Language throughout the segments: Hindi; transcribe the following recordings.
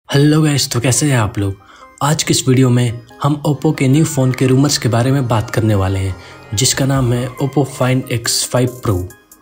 हेलो गाइस, तो कैसे हैं आप लोग। आज की इस वीडियो में हम ओप्पो के न्यू फ़ोन के रूमर्स के बारे में बात करने वाले हैं, जिसका नाम है ओप्पो फाइंड X5 Pro।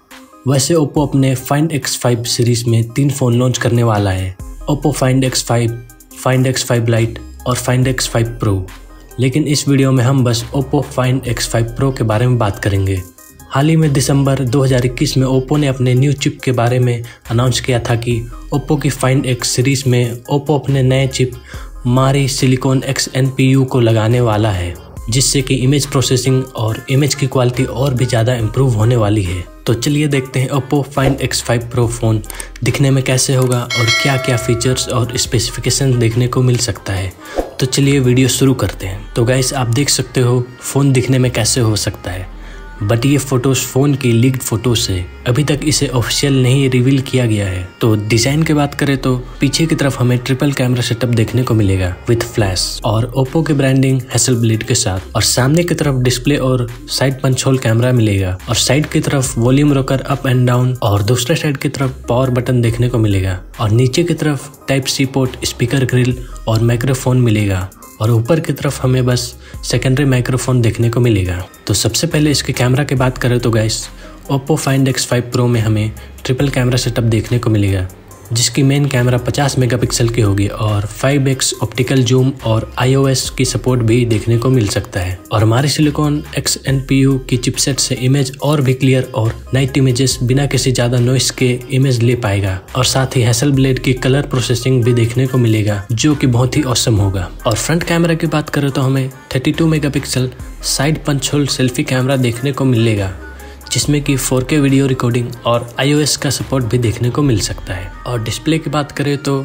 वैसे ओप्पो अपने फाइंड X5 सीरीज़ में 3 फ़ोन लॉन्च करने वाला है, Oppo find X5, find X5 Lite और फाइंड X5 Pro। लेकिन इस वीडियो में हम बस ओप्पो फाइंड X5 Pro के बारे में बात करेंगे। हाल ही में दिसंबर 2021 में ओप्पो ने अपने न्यू चिप के बारे में अनाउंस किया था कि ओप्पो की फाइंड X सीरीज़ में ओप्पो अपने नए चिप मारी सिलिकॉन X NPU को लगाने वाला है, जिससे कि इमेज प्रोसेसिंग और इमेज की क्वालिटी और भी ज़्यादा इम्प्रूव होने वाली है। तो चलिए देखते हैं Oppo find X5 Pro phone दिखने में कैसे होगा और क्या क्या फीचर्स और स्पेसिफिकेशन देखने को मिल सकता है। तो चलिए वीडियो शुरू करते हैं। तो गाइस, आप देख सकते हो फ़ोन दिखने में कैसे हो सकता है, बट ये फोटोज फ़ोन की लीक्ड फोटोज है, अभी तक इसे ऑफिशियल नहीं रिवील किया गया है। तो डिज़ाइन की बात करें तो पीछे की तरफ हमें ट्रिपल कैमरा सेटअप देखने को मिलेगा विथ फ्लैश और ओप्पो के ब्रांडिंग हैसलब्लेड के साथ, और सामने की तरफ डिस्प्ले और साइड पंच होल कैमरा मिलेगा, और साइड की तरफ volume rocker up and down, और दूसरे साइड की तरफ पावर बटन देखने को मिलेगा, और नीचे की तरफ type C port, speaker grill और माइक्रोफोन मिलेगा, और ऊपर की तरफ हमें बस सेकेंडरी माइक्रोफोन देखने को मिलेगा। तो सबसे पहले इसके कैमरा की बात करें तो guys, Oppo find X5 Pro में हमें ट्रिपल कैमरा सेटअप देखने को मिलेगा, जिसकी मेन कैमरा 50 मेगापिक्सल की होगी और 5x ऑप्टिकल जूम और iOS की सपोर्ट भी देखने को मिल सकता है। और हमारे सिलिकॉन X NPU की चिपसेट से इमेज और भी क्लियर और नाइट इमेजेस बिना किसी ज़्यादा नॉइस के इमेज ले पाएगा, और साथ ही हैसलब्लेड की कलर प्रोसेसिंग भी देखने को मिलेगा, जो कि बहुत ही ऑसम होगा। और फ्रंट कैमरा की बात करें तो हमें 32 megapixel side punch hole selfie camera देखने को मिलेगा, जिसमें कि 4K वीडियो रिकॉर्डिंग और iOS का सपोर्ट भी देखने को मिल सकता है। और डिस्प्ले की बात करें तो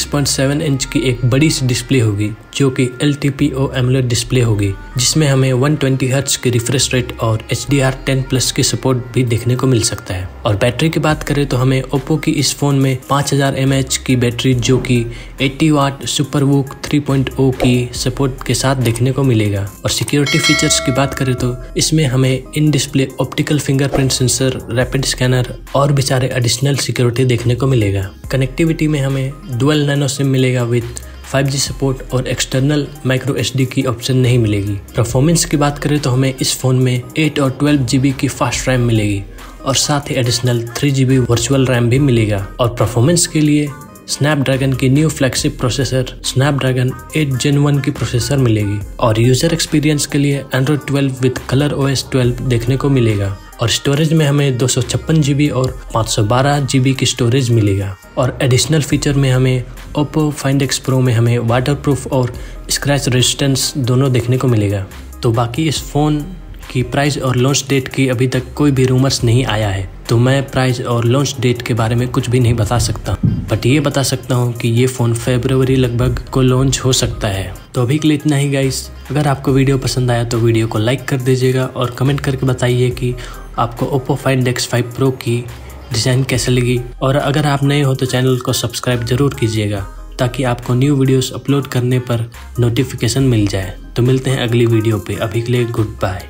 6.7 इंच की एक बड़ी सी डिस्प्ले होगी, जो कि LTPO AMOLED डिस्प्ले होगी, जिसमें हमें 120 हर्ट्ज की रिफ्रेश रेट और HDR10+ की सपोर्ट भी देखने को मिल सकता है। और बैटरी की बात करें तो हमें ओप्पो की इस फ़ोन में 5000 mAh की बैटरी, जो कि 80 वाट सुपरवूक 3.0 की सपोर्ट के साथ देखने को मिलेगा। और सिक्योरिटी फीचर्स की बात करें तो इसमें हमें in display optical fingerprint sensor, rapid scanner और भी सारे एडिशनल सिक्योरिटी देखने को मिलेगा। कनेक्टिविटी में हमें डुअल नैनो सिम मिलेगा विद 5G सपोर्ट और एक्सटर्नल माइक्रो SD की ऑप्शन नहीं मिलेगी। परफॉर्मेंस की बात करें तो हमें इस फ़ोन में 8 और 12 GB की फास्ट रैम मिलेगी, और साथ ही एडिशनल 3 GB वर्चुअल रैम भी मिलेगा। और परफॉर्मेंस के लिए स्नैपड्रैगन की new flagship processor Snapdragon 8 Gen 1 की प्रोसेसर मिलेगी। और यूज़र एक्सपीरियंस के लिए Android 12 विद कलर OS 12 देखने को मिलेगा। और स्टोरेज में हमें 256 GB और 512 GB की स्टोरेज मिलेगा। और एडिशनल फीचर में हमें ओप्पो फाइंड X Pro में हमें वाटरप्रूफ और स्क्रैच रेजिस्टेंस दोनों देखने को मिलेगा। तो बाकी इस फ़ोन की प्राइस और लॉन्च डेट की अभी तक कोई भी रूमर्स नहीं आया है, तो मैं प्राइस और लॉन्च डेट के बारे में कुछ भी नहीं बता सकता, बट ये बता सकता हूँ कि ये फ़ोन फरवरी लगभग को लॉन्च हो सकता है। तो अभी के लिए इतना ही गाइस। अगर आपको वीडियो पसंद आया तो वीडियो को लाइक कर दीजिएगा और कमेंट करके बताइए कि आपको ओप्पो फाइंड X5 Pro की डिज़ाइन कैसे लगी। और अगर आप नए हो तो चैनल को सब्सक्राइब ज़रूर कीजिएगा, ताकि आपको न्यू वीडियोस अपलोड करने पर नोटिफिकेशन मिल जाए। तो मिलते हैं अगली वीडियो पे। अभी के लिए गुड बाय।